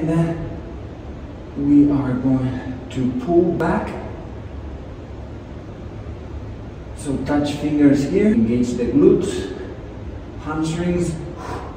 then we are going to pull back. So touch fingers here, engage the glutes, hamstrings.